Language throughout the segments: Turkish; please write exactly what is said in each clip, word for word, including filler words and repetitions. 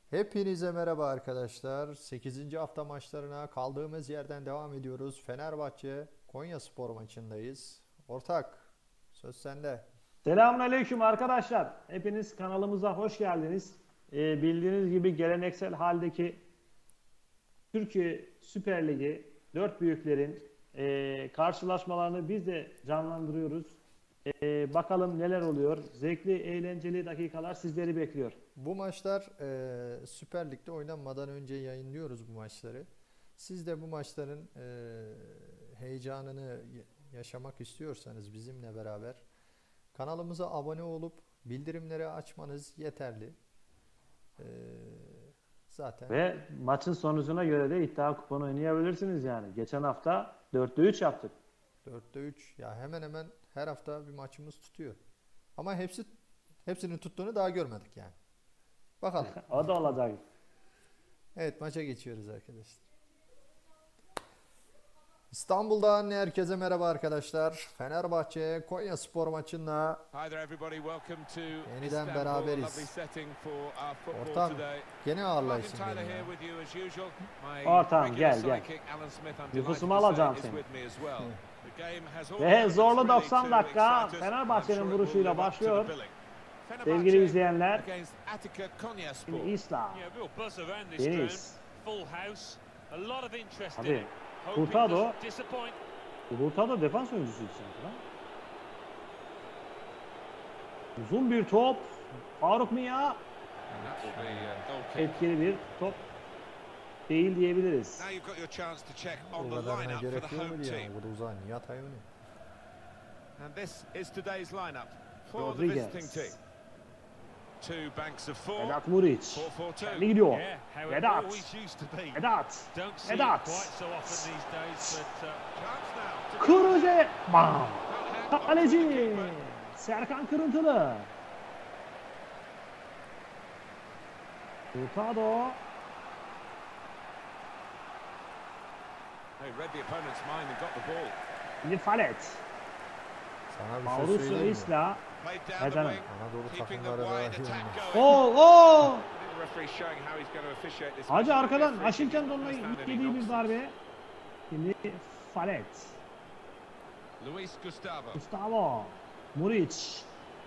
Hepinize merhaba arkadaşlar. sekizinci hafta maçlarına kaldığımız yerden devam ediyoruz. Fenerbahçe Konyaspor maçındayız. Ortak, söz sende. Selamünaleyküm arkadaşlar. Hepiniz kanalımıza hoş geldiniz. Ee, bildiğiniz gibi geleneksel haldeki Türkiye Süper Ligi dört büyüklerin e, karşılaşmalarını biz de canlandırıyoruz. E, bakalım neler oluyor. Zevkli, eğlenceli dakikalar sizleri bekliyor. Bu maçlar e, Süper Lig'de oynanmadan önce yayınlıyoruz bu maçları. Siz de bu maçların e, heyecanını yaşamak istiyorsanız bizimle beraber kanalımıza abone olup bildirimleri açmanız yeterli. Ee, zaten Ve maçın sonucuna göre de iddia kuponu oynayabilirsiniz yani. Geçen hafta dörtte üç yaptık. dörtte üç ya hemen hemen her hafta bir maçımız tutuyor. Ama hepsi hepsinin tuttuğunu daha görmedik yani. Bakalım. O da olacak. Evet, maça geçiyoruz arkadaşlar. İstanbul'dan herkese merhaba arkadaşlar. Fenerbahçe Konyaspor maçında yeniden beraberiz. Ortam gene ağırlaysın beni ya. Ortam gel gel. Nüfusumu alacağım seni. Ve zorlu doksan dakika Fenerbahçe'nin vuruşuyla başlıyor. Sevgili izleyenler, şimdi İsla, Deniz, hadi Hurtado, Hurtado defans oyuncusuydu sanki lan. Uzun bir top, Faruk Mia, etkili bir top değil diyebiliriz. O kadarına gerek yok mu diye. O da uzan. Nihat Hayuni. Rodriguez. Vedat Muriç. Kendi gidiyor. Vedat. Vedat. Vedat. Kuruze. Bam. Kaleci. Serkan Kırıntılı. Hurtado. Nifalet. Sana bir şey Mauricio söyleyeyim mi? Isla. Ne canım? Anadolu takımları dahil Oo, oo. Hacı arkadan Aşilken Don'la yediği bir darbe. Şimdi Falet. Gustavo. Muriç.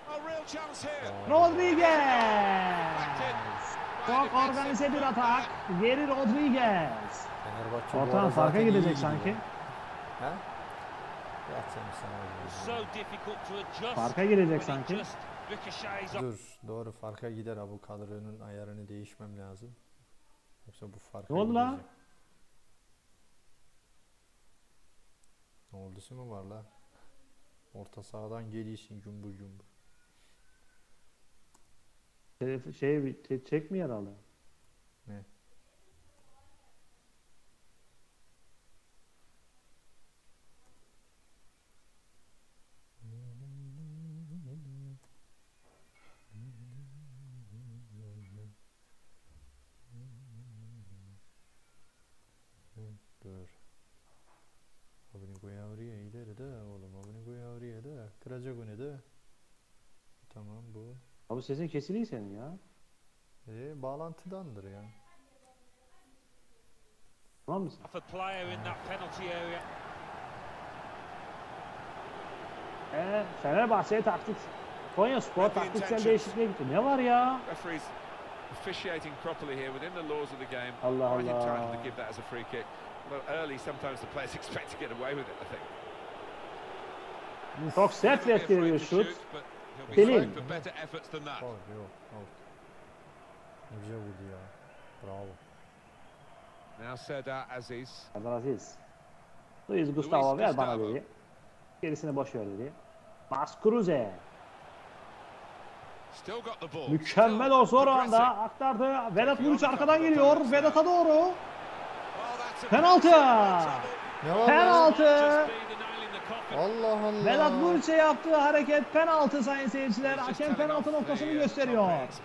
Rodriguez. Çok organize bir atak. Geri Rodriguez. Fenerbahçe bu Ortadan arada farka zaten iyi gidecek gidiyor. sanki. He? Yat seni sana. Farka girecek sanki. Dur, doğru, farka gider ha, bu kadronun ayarını değişmem lazım. Yoksa bu farka Ne oldu lan? gidecek. Ne oldusu mu var la? Orta sahadan geliyorsun cumbur cumbur. Şey, şey te- çekmiyor herhalde. Ne? Dur. Abini koy oraya ileri de oğlum, abini koy oraya da kıracak onu da. Tamam bu. Abi sesin kesiliyor senin ya. E, bağlantıdandır ya. Tamam mısın? Ee, Fenerbahçe'ye taktik. Konyaspor taktiksel değişikliğe gitti. Ne var ya? Allah Allah. Çok sert ve etkili bir şut. Pelin. Out, yok, out. Ne güzel vurdu ya. Bravo. Serdar Aziz. Luis Gustavo ver bana dedi. Gerisini boş ver dedi. Max Kruse. Mükemmel o son anda aktardı. Vedat Muriç arkadan geliyor. Vedat'a doğru. Penaltı. Ne var Penaltı. Allah Allah. Vedat Muriç'e yaptığı hareket penaltı sayın seyirciler. Hakem penaltı noktasını gösteriyor.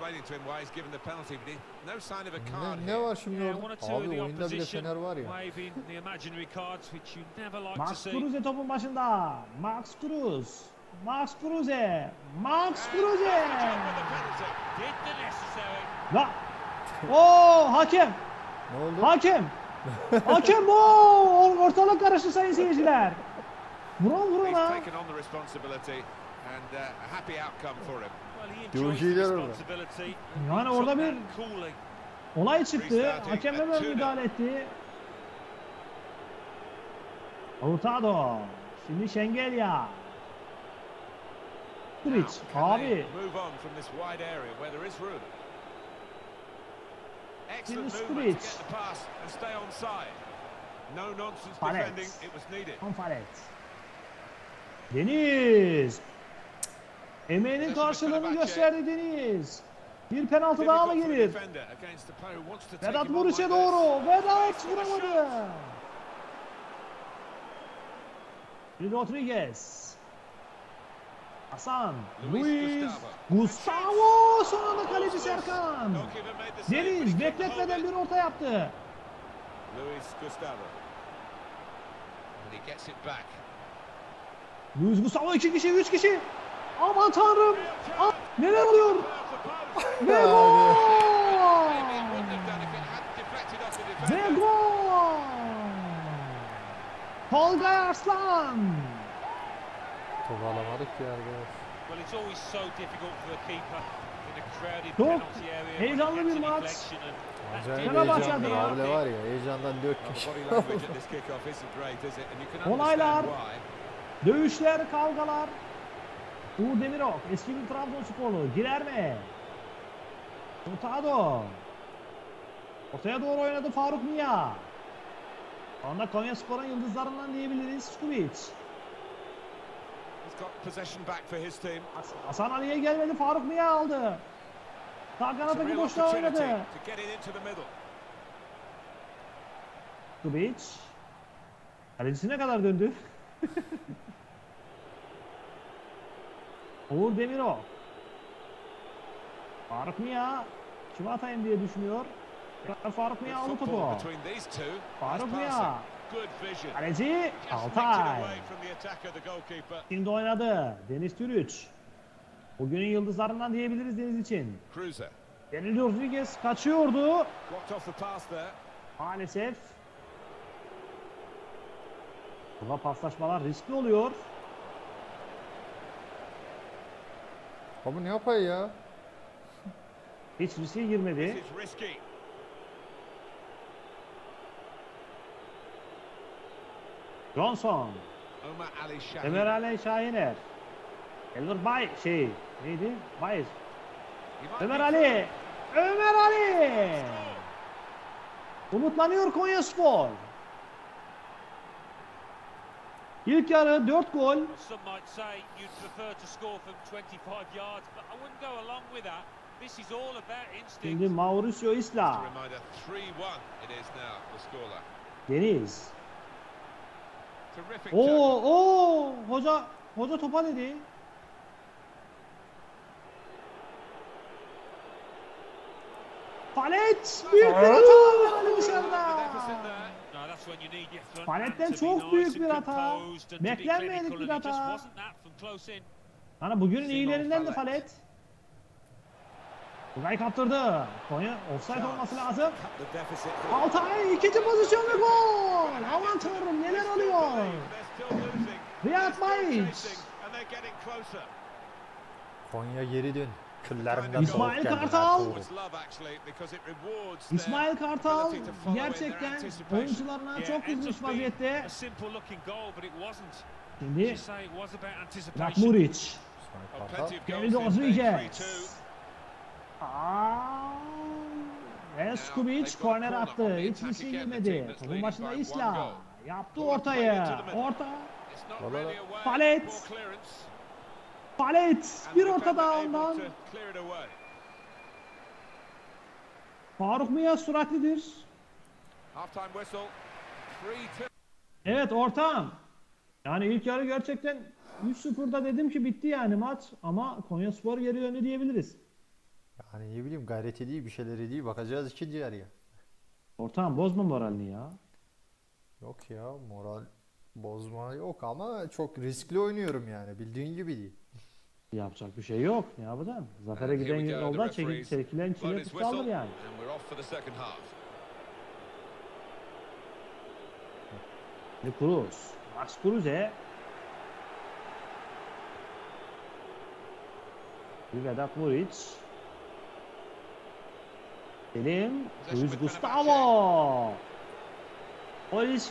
Ne, ne var şimdi orada? Abi oyunda bile Fener var ya. Max Kruse topun başında. Max Kruse. Max Kruse. Max Kruse. La Oo hakem. Ne oldu? Hakem. Hakem o ortalık karıştı sayın seyirciler. Vuran He's vurana. taken on the responsibility and uh, a happy outcome for him. Well, he Diyor enjoys the şeyler orada. responsibility. Yani Took orada that bir coolly. olay çıktı. Hakem hemen müdahale etti. Hurtado. Şimdi Şengelya. Kuric. Can they Abi. move on from this wide area where there is room? Excellent Şimdi movement Kuric. to get the pass and stay onside. No nonsense Paret. defending, it was needed. Konfaret. Deniz. Emeğinin Possession karşılığını Fenerbahçe. gösterdi Deniz. Bir penaltı daha mı Difficult for a gelir? defender against the player who wants to take Vedat him on Muriç'e like doğru. this. Vedat vuramadı. Bir Rodriguez. Hasan. Luis Luis. Gustavo. Gustavo. Son anda kaleci Serkan. Goalkeeper made the save, but he Deniz couldn't bekletmeden hold bir it. orta yaptı. Luis Gustavo. And he gets it back. Luis Gustavo iki kişi, üç kişi. Aman tanrım. Ah, neler oluyor? Ve gol! Maybe it wouldn't have done if it hadn't deflected off the Ve defender. gol! Tolga Arslan. Top alamadık ya arkadaş. Well, it's always so difficult for a keeper in a crowded Çok penalty area. heyecanlı when he bir gets a maç. deflection and that Acayip Fenerbahçe heyecanlı. adına. Abi var ya heyecandan dört Well, the kişi. body language at this kick-off isn't great, is it? And you can Olaylar. understand why. Dövüşler, kavgalar. Uğur Demirok, eski bir Trabzonsporlu. Girer mi? Hurtado. Ortaya doğru oynadı Faruk Mia. Şu anda Konyaspor'un yıldızlarından diyebiliriz. Škubić. He's got possession back for his team. Hasan Ali'ye gelmedi. Faruk Mia aldı. Sağ It's a kanattaki real boşluğa opportunity oynadı. to get it into the middle. Škubić. Kalecisi ne kadar döndü? Uğur Demirok. Faruk Mia. Kime atayım diye düşünüyor. Faruk Mia aldı Good topu. football between these two. Nice Faruk Mia. passing. Good vision. Kaleci Just nicked it Altay. away from the attacker, the goalkeeper. Şimdi oynadı. Deniz Türüç. Bugünün yıldızlarından diyebiliriz Deniz için. Cruiser. Deniz Rodriguez kaçıyordu. Blocked off the pass there. Maalesef. Burada paslaşmalar riskli oluyor. Abi ne yapay ya? Hiç riske girmedi. This is risky. Johnson. Omar Ali Shahin. Ömer Ali Şahiner. Elver Bay şey neydi? Bay. He might Ömer be Ali. Ömer Ali. Umutlanıyor Konyaspor. İlk yarı dört gol. Well, some might say you'd prefer to score from twenty-five yards, but I wouldn't go along with that. This is all about instinct. Şimdi Mauricio Isla. A reminder, three one it is now, the scoreline. Deniz. Terrific Oo tackle. oo hoca hoca topa dedi. Palet büyük bir hata Ali dışarıda. The deficit there. No, that's when you need your front Palet'ten man to be çok nice büyük and bir hata. composed and to be Beklenmedik clinical, bir and it just hata. wasn't that from close in. Hani bugünün Simon iyilerinden de Palet. Palet. Tugay kaptırdı. Konya offside olması lazım. Cut the deficit here. Altay ikinci pozisyon ve gol. Aman tanrım neler They still oluyor? believe, they're still losing. Riyad They're still Mahic. chasing, and they're getting closer. Konya geri dön. Küllerimden İsmail soğuk geldi. Kartal. Ertuğrul. It's love actually because it rewards their İsmail Kartal ability to follow in their gerçekten anticipation. oyuncularına Yeah, çok ends up kızmış being vaziyette. a simple looking goal, but it wasn't. As Şimdi you say, it was about Burak anticipation. Muric. İsmail Oh, Kartal. plenty of Deniz goals this day, three Rodriguez. two. Aa, ve Škubić korner attı. Hiç bir şey girmedi. Topun başında Isla. Yaptı ortayı. Orta. It's not Valla. really away. Palet. Poor clearance. Palet. And Bir the orta defender daha able ondan. to clear it away. Faruk Mia süratlidir. Half-time whistle. three two. Evet ortam. Yani ilk yarı gerçekten üç sıfırda dedim ki bitti yani maç. Ama Konyaspor geri döndü diyebiliriz. Yani ne bileyim gayreti değil bir şeyleri değil bakacağız ikinci yarıya. Ortam bozma moralini ya. Yok ya moral bozma yok ama çok riskli oynuyorum yani bildiğin gibi değil. Yapacak bir şey yok. Ne yapacaksın? Zafere And giden here we go, the yoldan referees çekip çekilen blown çile his kaldır whistle, yani. and we're off for the second half. Ve Cruz. Max Cruz'e. Vedat Muric. Selim. Luis Gustavo. O risk.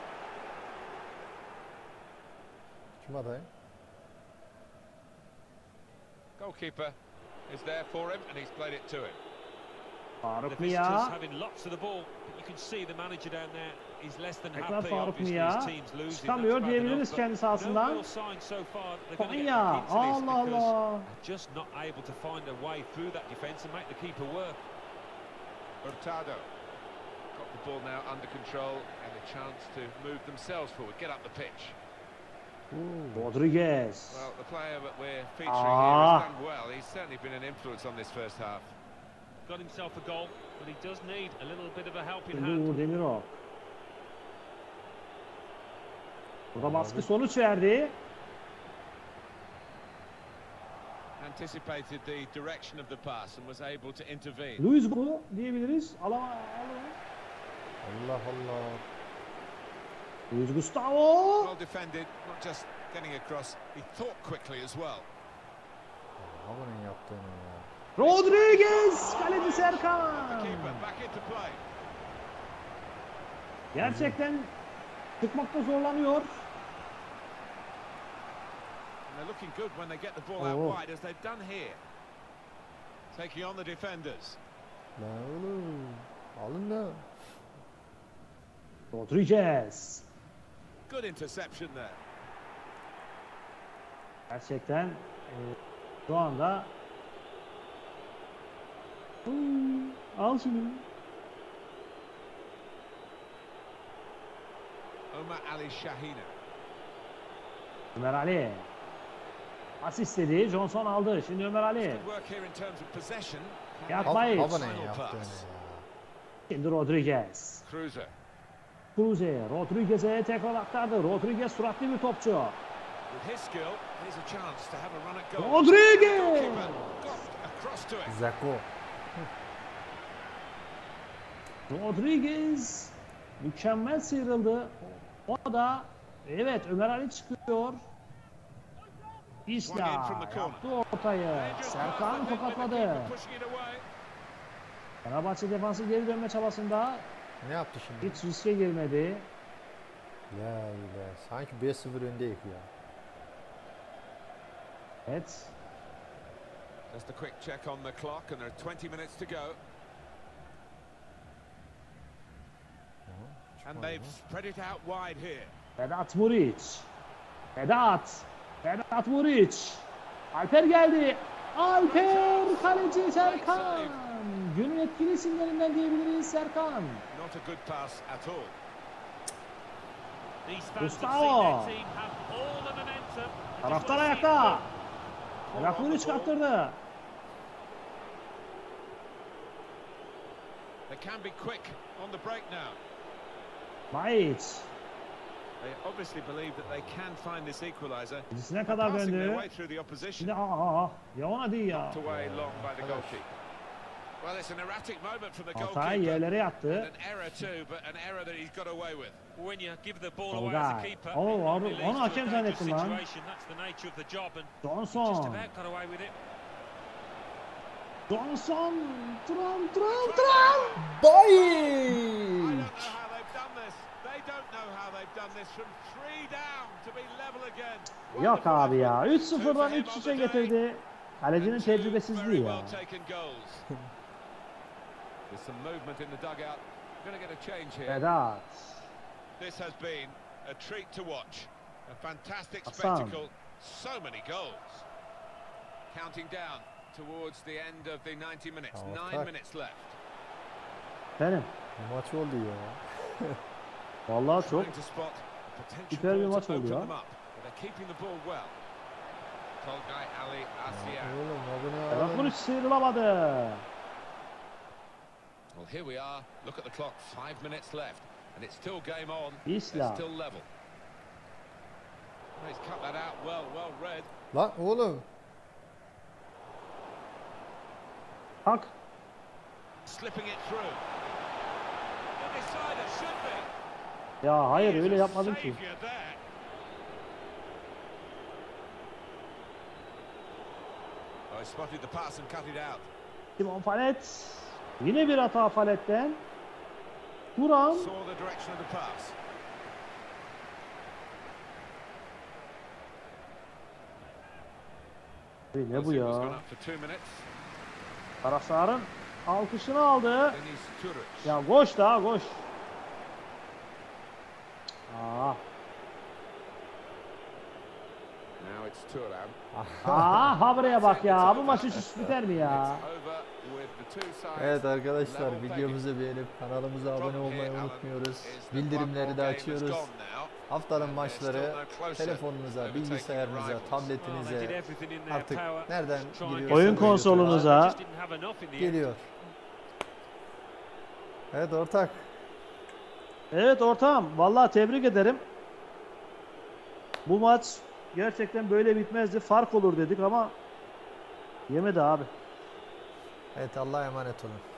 Kim aday? Goalkeeper is there for him, and he's played it to him. The Faruk visitors Mia. having lots of the ball, but you can see the manager down there is less than Tekrar happy. Faruk Obviously, Mia. his team's losing. Çıkamıyor That's bad diyebiliriz enough, kendi but sahasından. no real sign so far that they're going to get Konya. back into this Allah because Allah. they're just not able to find a way through that defence and make the keeper work. Hurtado got the ball now under control and a chance to move themselves forward, get up the pitch. Rodriguez. Well, the player that we're featuring Ah. here has done well. He's certainly been an influence on this first half. Got himself a goal, but he does need a little bit of a helping Şimdi hand. Uğur Demirok. Burada baskı sonuç verdi. Anticipated the direction of the pass and was able to intervene. Luis bu diyebiliriz. Alama, alama. Allah Allah. Luis Gustavo. Well defended, not just getting across, he thought quickly as well. Havanın yaptığını ya. Rodriguez. Kaleci The Serkan. keeper back into play. Gerçekten çıkmakta zorlanıyor. And they're looking good when they get the ball Oh. out wide, as they've done here. Taking on the defenders. Lan oğlum. Alın da. Rodriguez. Good interception there. Gerçekten e, şu anda Hmm, al şunu. Omar Ali Shahina. Ömer Ali. Pas istedi. Johnson aldı. Şimdi Ömer Ali. Good work here in terms of possession. Yapmayın. Havanın Final yaptığını pass. ya. Şimdi Rodriguez. Cruiser. Cruze. Rodriguez'e tekrar aktardı. Rodriguez suratlı bir topçu. With his skill, here's a chance to have a run at goal. Rodriguez. Goalkeeper got across to it. Zako. Rodriguez mükemmel sıyrıldı. O da evet Ömer Ali çıkıyor. İsla yaptı ortayı. Dangerous Serkan pass, I think, with the tokatladı. keeper pushing it away. Fenerbahçe defansı geri dönme çabasında Ne yaptı şimdi? hiç riske girmedi. Ya ilah. Sanki bir sıfır öndeyiz ya. Evet. Just a quick check on the clock, and there are twenty minutes to go. And they've spread it out wide here. Vedat Muric. Vedat. Vedat Muric. Alper geldi. Alper kaleci Serkan. Günün etkili isimlerinden diyebiliriz Serkan. Not a good pass at all. These fans have Gustavo. seen their team have all the momentum. They just Taraftar wanna see it ayakta. through. Vedat Muric kaptırdı. They can be quick on the break now. Maiç. They obviously believe that they can find this equaliser. Dizisine kadar Passing their döndü. way through the opposition. Şimdi aa ya ona değil ya. Knocked away long by the goalkeeper. Well, it's an erratic moment from the Altay goalkeeper. yerlere And yattı. an error too, but an error that he's got away with. When you give the ball away as a Tolga. keeper, Oh, it normally onu- leads onu to a hakem dangerous zannettim lan. situation. That's the nature of the job, and just Johnson. about got away with it. Johnson. Tram tram tram. I don't know how they've done this. They don't know how they've done this from three down to be level again. Yok abi ya. üç Two for sıfırdan him üç on üçe the day. getirdi. Kalecinin And two very tecrübesizliği ya. well taken goals. There's some movement in the dugout. We're going to get a change here. Vedat. This has been a treat to watch. A fantastic Hasan. spectacle. So many goals. Counting down towards the end of the ninety minutes. Oh, Nine fuck. minutes left. Benim. Maç oldu ya. Vallahi çok. Trying to spot a potential Süper bir ball maç to oldu open ya. them up. But they're keeping the ball well. Tolgay Ali Asiyan. Oğlum abone Vedat olun. Muric sıyrılamadı. Well, here we are. Look at the clock. Five minutes left. And it's still game on. İsla. It's still level. Well, he's cut that out well, well read. Lan oğlum. Hak. Slipping it through. The decider should be. Ya hayır He is öyle a yapmadım ki. saviour there. Oh, he spotted the pass and cut it out. Simon Palet. Yine bir hata Palet'ten. Turan. Saw the direction of the pass. Hey, ne bu Ozil was ya? gone up for two minutes. Taraftarın alkışını aldı. Denis Turic. Ya koş daha koş. Aa. Now it's Thuram. Aa, ha buraya bak ya. Bu maç üç üç biter mi ya? It's over with the two sides. Evet arkadaşlar, level videomuzu beğenip kanalımıza abone Problem olmayı here, Alan, unutmuyoruz. is that Bildirimleri one de more game has açıyoruz. gone now. Haftanın And maçları they're still no closer telefonunuza, overtaking bilgisayarınıza, rivals. Oh, they did tabletinize, everything in their artık power nereden to try and giriyorsa get Oyun the win. konsolunuza They just didn't have enough in the end. geliyor. Evet ortak. Evet ortağım. Vallahi tebrik ederim. Bu maç gerçekten böyle bitmezdi. Fark olur dedik ama yemedi abi. Evet, Allah'a emanet olun.